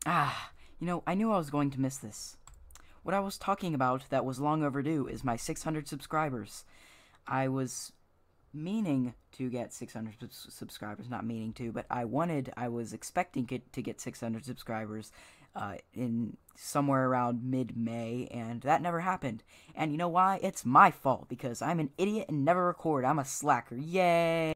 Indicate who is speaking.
Speaker 1: I knew I was going to miss this. What I was talking about that was long overdue is my 600 subscribers. I was meaning to get 600 subscribers, not meaning to, but I was expecting to get 600 subscribers in somewhere around mid-May, and that never happened. And you know why? It's my fault, because I'm an idiot and never record. I'm a slacker. Yay!